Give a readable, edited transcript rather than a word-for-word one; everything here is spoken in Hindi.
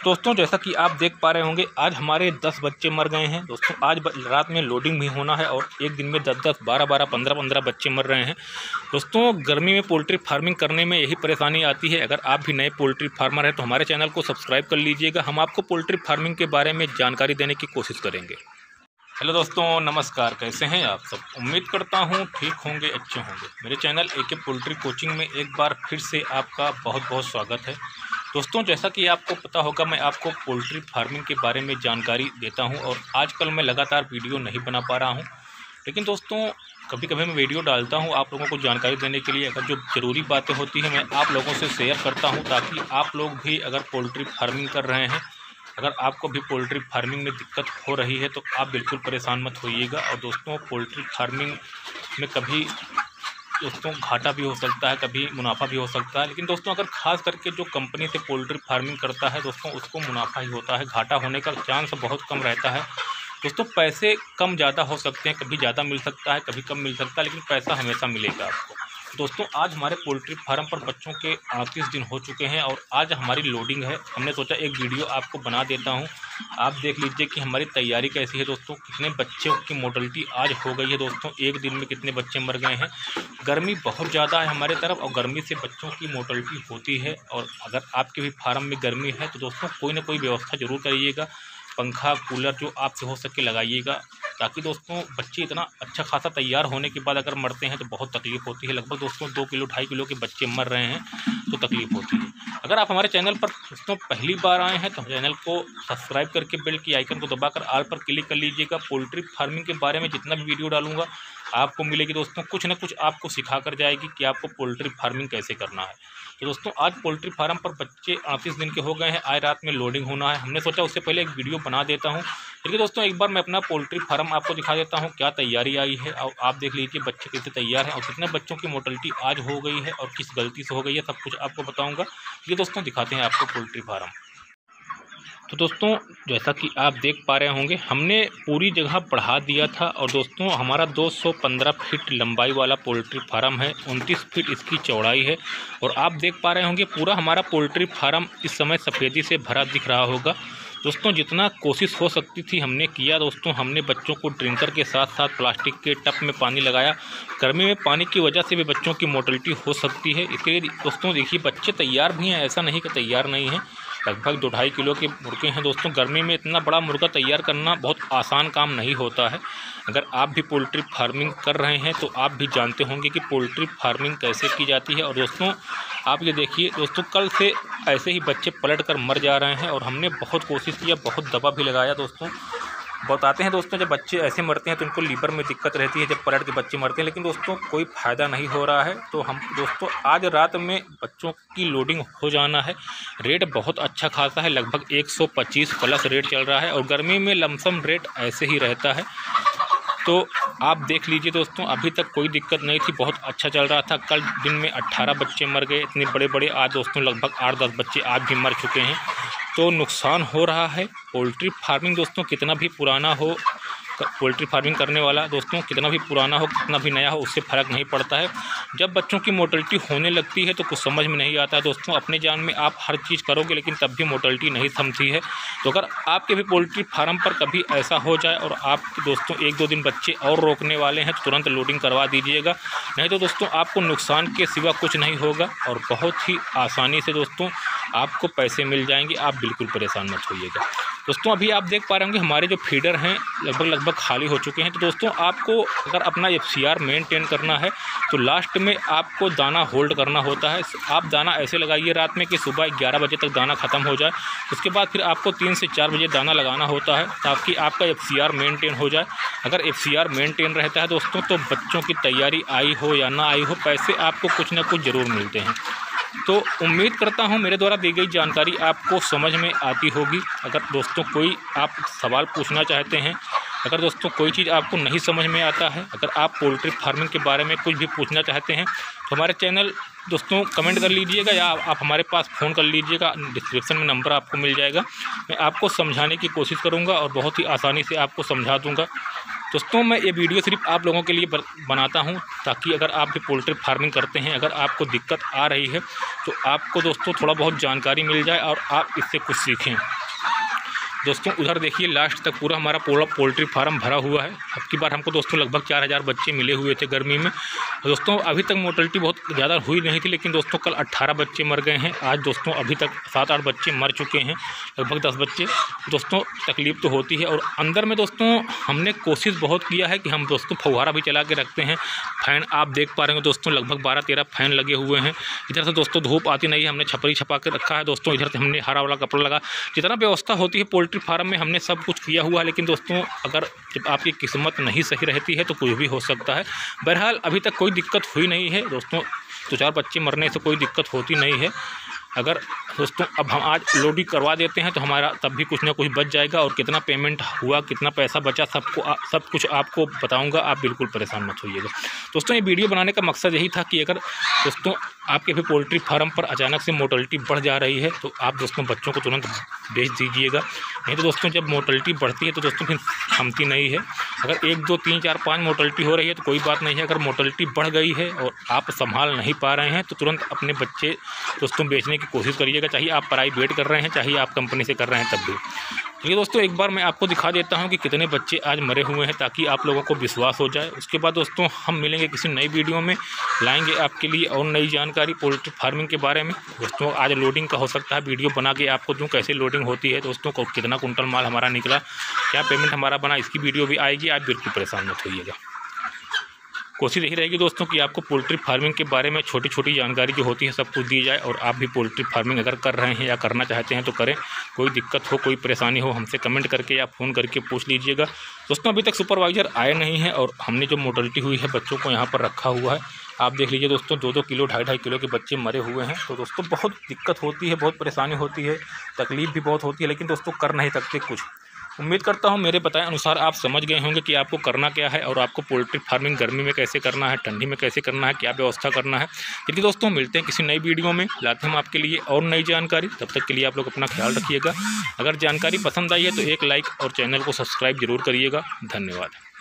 दोस्तों जैसा कि आप देख पा रहे होंगे, आज हमारे 10 बच्चे मर गए हैं। दोस्तों आज रात में लोडिंग भी होना है और एक दिन में 10-10, 12-12, 15-15 बच्चे मर रहे हैं। दोस्तों गर्मी में पोल्ट्री फार्मिंग करने में यही परेशानी आती है। अगर आप भी नए पोल्ट्री फार्मर हैं तो हमारे चैनल को सब्सक्राइब कर लीजिएगा। हम आपको पोल्ट्री फार्मिंग के बारे में जानकारी देने की कोशिश करेंगे। हेलो दोस्तों, नमस्कार। कैसे हैं आप सब? उम्मीद करता हूं ठीक होंगे, अच्छे होंगे। मेरे चैनल एके पोल्ट्री कोचिंग में एक बार फिर से आपका बहुत बहुत स्वागत है। दोस्तों जैसा कि आपको पता होगा, मैं आपको पोल्ट्री फार्मिंग के बारे में जानकारी देता हूं और आजकल मैं लगातार वीडियो नहीं बना पा रहा हूं, लेकिन दोस्तों कभी कभी मैं वीडियो डालता हूं आप लोगों को जानकारी देने के लिए। अगर जो ज़रूरी बातें होती हैं मैं आप लोगों से शेयर करता हूं, ताकि आप लोग भी अगर पोल्ट्री फार्मिंग कर रहे हैं, अगर आपको भी पोल्ट्री फार्मिंग में दिक्कत हो रही है तो आप बिल्कुल परेशान मत होइएगा। और दोस्तों पोल्ट्री फार्मिंग में कभी दोस्तों घाटा भी हो सकता है, कभी मुनाफा भी हो सकता है, लेकिन दोस्तों अगर खास करके जो कंपनी से पोल्ट्री फार्मिंग करता है दोस्तों उसको मुनाफा ही होता है। घाटा होने का चांस बहुत कम रहता है। दोस्तों पैसे कम ज़्यादा हो सकते हैं, कभी ज़्यादा मिल सकता है, कभी कम मिल सकता है, लेकिन पैसा हमेशा मिलेगा आपको। दोस्तों आज हमारे पोल्ट्री फार्म पर बच्चों के 38 दिन हो चुके हैं और आज हमारी लोडिंग है। हमने सोचा एक वीडियो आपको बना देता हूं, आप देख लीजिए कि हमारी तैयारी कैसी है। दोस्तों कितने बच्चों की मोर्टेलिटी आज हो गई है। दोस्तों एक दिन में कितने बच्चे मर गए हैं। गर्मी बहुत ज़्यादा है हमारे तरफ और गर्मी से बच्चों की मोर्टेलिटी होती है। और अगर आपके भी फार्म में गर्मी है तो दोस्तों कोई ना कोई व्यवस्था ज़रूर करिएगा। पंखा कूलर जो आपसे हो सके लगाइएगा, ताकि दोस्तों बच्चे इतना अच्छा खासा तैयार होने के बाद अगर मरते हैं तो बहुत तकलीफ़ होती है। लगभग दोस्तों 2 किलो 2.5 किलो के बच्चे मर रहे हैं तो तकलीफ़ होती है। अगर आप हमारे चैनल पर दोस्तों पहली बार आए हैं तो चैनल को सब्सक्राइब करके बेल की आइकन को दबाकर ऑल पर क्लिक कर लीजिएगा। पोल्ट्री फार्मिंग के बारे में जितना भी वीडियो डालूंगा आपको मिलेगी दोस्तों, कुछ ना कुछ आपको सिखा कर जाएगी कि आपको पोल्ट्री फार्मिंग कैसे करना है। तो दोस्तों आज पोल्ट्री फार्म पर बच्चे 38 दिन के हो गए हैं। आज रात में लोडिंग होना है। हमने सोचा उससे पहले एक वीडियो बना देता हूं, लेकिन दोस्तों एक बार मैं अपना पोल्ट्री फार्म आपको दिखा देता हूं, क्या तैयारी आई है। और आप देख लीजिए बच्चे कैसे तैयार हैं और कितने बच्चों की मोर्टेलिटी आज हो गई है और किस गलती से हो गई है, सब कुछ आपको बताऊँगा। ये दोस्तों दिखाते हैं आपको पोल्ट्री फार्म। तो दोस्तों जैसा कि आप देख पा रहे होंगे, हमने पूरी जगह बढ़ा दिया था और दोस्तों हमारा 215 फीट लंबाई वाला पोल्ट्री फार्म है, 29 फीट इसकी चौड़ाई है। और आप देख पा रहे होंगे पूरा हमारा पोल्ट्री फार्म इस समय सफ़ेदी से भरा दिख रहा होगा। दोस्तों जितना कोशिश हो सकती थी हमने किया। दोस्तों हमने बच्चों को ड्रिंकर के साथ साथ प्लास्टिक के टब में पानी लगाया। गर्मी में पानी की वजह से भी बच्चों की मोर्टेलिटी हो सकती है, इसके लिए दोस्तों देखिए बच्चे तैयार भी हैं, ऐसा नहीं कि तैयार नहीं हैं। लगभग 2-2.5 किलो के मुर्गे हैं। दोस्तों गर्मी में इतना बड़ा मुर्गा तैयार करना बहुत आसान काम नहीं होता है। अगर आप भी पोल्ट्री फार्मिंग कर रहे हैं तो आप भी जानते होंगे कि पोल्ट्री फार्मिंग कैसे की जाती है। और दोस्तों आप ये देखिए दोस्तों, कल से ऐसे ही बच्चे पलट कर मर जा रहे हैं और हमने बहुत कोशिश किया, बहुत दवा भी लगाया। दोस्तों बताते हैं दोस्तों जब बच्चे ऐसे मरते हैं तो उनको लीवर में दिक्कत रहती है जब पलट के बच्चे मरते हैं, लेकिन दोस्तों कोई फ़ायदा नहीं हो रहा है। तो हम दोस्तों आज रात में बच्चों की लोडिंग हो जाना है। रेट बहुत अच्छा खासा है, लगभग 125 प्लस रेट चल रहा है और गर्मी में लमसम रेट ऐसे ही रहता है। तो आप देख लीजिए दोस्तों, अभी तक कोई दिक्कत नहीं थी, बहुत अच्छा चल रहा था। कल दिन में 18 बच्चे मर गए, इतने बड़े बड़े। आज दोस्तों लगभग 8-10 बच्चे आज भी मर चुके हैं। तो नुकसान हो रहा है। पोल्ट्री फार्मिंग दोस्तों कितना भी पुराना हो, पोल्ट्री फार्मिंग करने वाला दोस्तों कितना भी पुराना हो, कितना भी नया हो, उससे फ़र्क नहीं पड़ता है। जब बच्चों की मोर्टेलिटी होने लगती है तो कुछ समझ में नहीं आता है। दोस्तों अपने जान में आप हर चीज़ करोगे लेकिन तब भी मोर्टेलिटी नहीं थमती है। तो अगर आपके भी पोल्ट्री फार्म पर कभी ऐसा हो जाए और आप दोस्तों 1-2 दिन बच्चे और रोकने वाले हैं तो तुरंत लोडिंग करवा दीजिएगा, नहीं तो दोस्तों आपको नुकसान के सिवा कुछ नहीं होगा और बहुत ही आसानी से दोस्तों आपको पैसे मिल जाएंगे। आप बिल्कुल परेशान मत होइएगा। दोस्तों अभी आप देख पा रहे होंगे हमारे जो फीडर हैं लगभग खाली हो चुके हैं। तो दोस्तों आपको अगर अपना FCR मेंटेन करना है तो लास्ट में आपको दाना होल्ड करना होता है। आप दाना ऐसे लगाइए रात में कि सुबह 11 बजे तक दाना ख़त्म हो जाए। उसके बाद फिर आपको 3 से 4 बजे दाना लगाना होता है ताकि आपका FCR मेंटेन हो जाए। अगर FCR मेंटेन रहता है दोस्तों तो बच्चों की तैयारी आई हो या ना आई हो, पैसे आपको कुछ ना कुछ ज़रूर मिलते हैं। तो उम्मीद करता हूं मेरे द्वारा दी गई जानकारी आपको समझ में आती होगी। अगर दोस्तों कोई आप सवाल पूछना चाहते हैं, अगर दोस्तों कोई चीज़ आपको नहीं समझ में आता है, अगर आप पोल्ट्री फार्मिंग के बारे में कुछ भी पूछना चाहते हैं तो हमारे चैनल दोस्तों कमेंट कर लीजिएगा या आप हमारे पास फ़ोन कर लीजिएगा। डिस्क्रिप्शन में नंबर आपको मिल जाएगा। मैं आपको समझाने की कोशिश करूँगा और बहुत ही आसानी से आपको समझा दूँगा। दोस्तों मैं ये वीडियो सिर्फ आप लोगों के लिए बनाता हूँ ताकि अगर आप भी पोल्ट्री फार्मिंग करते हैं, अगर आपको दिक्कत आ रही है तो आपको दोस्तों थोड़ा बहुत जानकारी मिल जाए और आप इससे कुछ सीखें। दोस्तों उधर देखिए लास्ट तक पूरा हमारा पोल्ट्री फार्म भरा हुआ है। अब की बार हमको दोस्तों लगभग 4000 बच्चे मिले हुए थे गर्मी में। दोस्तों अभी तक मोर्टेलिटी बहुत ज़्यादा हुई नहीं थी, लेकिन दोस्तों कल 18 बच्चे मर गए हैं। आज दोस्तों अभी तक 7-8 बच्चे मर चुके हैं, लगभग 10 बच्चे। दोस्तों तकलीफ़ तो होती है। और अंदर में दोस्तों हमने कोशिश बहुत किया है कि हम दोस्तों फव्वारा भी चला के रखते हैं। फ़ैन आप देख पा रहे हैं दोस्तों, लगभग 12-13 फ़ैन लगे हुए हैं। इधर से दोस्तों धूप आती नहीं है, हमने छपरी छपा के रखा है दोस्तों। इधर से हमने हरा वाला कपड़ा लगा, जितना व्यवस्था होती है पोल्ट्री फार्म में हमने सब कुछ किया हुआ है। लेकिन दोस्तों अगर जब आपकी किस्मत नहीं सही रहती है तो कुछ भी हो सकता है। बहरहाल अभी तक कोई दिक्कत हुई नहीं है दोस्तों, 2-4 बच्चे मरने से कोई दिक्कत होती नहीं है। अगर दोस्तों अब हम आज लोडिंग करवा देते हैं तो हमारा तब भी कुछ ना कुछ बच जाएगा। और कितना पेमेंट हुआ, कितना पैसा बचा, सब कुछ आपको बताऊंगा, आप बिल्कुल परेशान मत होइएगा। दोस्तों ये वीडियो बनाने का मकसद यही था कि अगर दोस्तों आपके भी पोल्ट्री फार्म पर अचानक से मोर्टेलिटी बढ़ जा रही है तो आप दोस्तों बच्चों को तुरंत बेच दीजिएगा। नहीं तो दोस्तों जब मोर्टेलिटी बढ़ती है तो दोस्तों फिर थमती नहीं है। अगर 1, 2, 3, 4, 5 मोर्टेलिटी हो रही है तो कोई बात नहीं है। अगर मोर्टेलिटी बढ़ गई है और आप संभाल नहीं पा रहे हैं तो तुरंत अपने बच्चे दोस्तों बेचने की कोशिश करिएगा, चाहे आप प्राइवेट कर रहे हैं, चाहे आप कंपनी से कर रहे हैं तब भी। चलिए दोस्तों एक बार मैं आपको दिखा देता हूं कि कितने बच्चे आज मरे हुए हैं, ताकि आप लोगों को विश्वास हो जाए। उसके बाद दोस्तों हम मिलेंगे किसी नई वीडियो में, लाएंगे आपके लिए और नई जानकारी पोल्ट्री फार्मिंग के बारे में। दोस्तों आज लोडिंग का हो सकता है वीडियो बना के आपको दूँ, कैसे लोडिंग होती है दोस्तों, को कितना कुंटल माल हमारा निकला, क्या पेमेंट हमारा बना, इसकी वीडियो भी आएगी। आप बिल्कुल परेशान मत होइएगा। कोशिश यही रहेगी दोस्तों कि आपको पोल्ट्री फार्मिंग के बारे में छोटी छोटी जानकारी जो होती है सब कुछ दी जाए। और आप भी पोल्ट्री फार्मिंग अगर कर रहे हैं या करना चाहते हैं तो करें। कोई दिक्कत हो, कोई परेशानी हो, हमसे कमेंट करके या फ़ोन करके पूछ लीजिएगा। दोस्तों अभी तक सुपरवाइज़र आए नहीं हैं और हमने जो मोर्टेलिटी हुई है बच्चों को यहाँ पर रखा हुआ है। आप देख लीजिए दोस्तों 2-2 किलो 2.5-2.5 किलो के बच्चे मरे हुए हैं। तो दोस्तों बहुत दिक्कत होती है, बहुत परेशानी होती है, तकलीफ़ भी बहुत होती है, लेकिन दोस्तों कर नहीं सकते कुछ। उम्मीद करता हूं मेरे बताए अनुसार आप समझ गए होंगे कि आपको करना क्या है और आपको पोल्ट्री फार्मिंग गर्मी में कैसे करना है, ठंडी में कैसे करना है, क्या व्यवस्था करना है। क्योंकि दोस्तों मिलते हैं किसी नई वीडियो में, लाते हैं हम आपके लिए और नई जानकारी। तब तक के लिए आप लोग अपना ख्याल रखिएगा। अगर जानकारी पसंद आई है तो एक लाइक और चैनल को सब्सक्राइब जरूर करिएगा। धन्यवाद।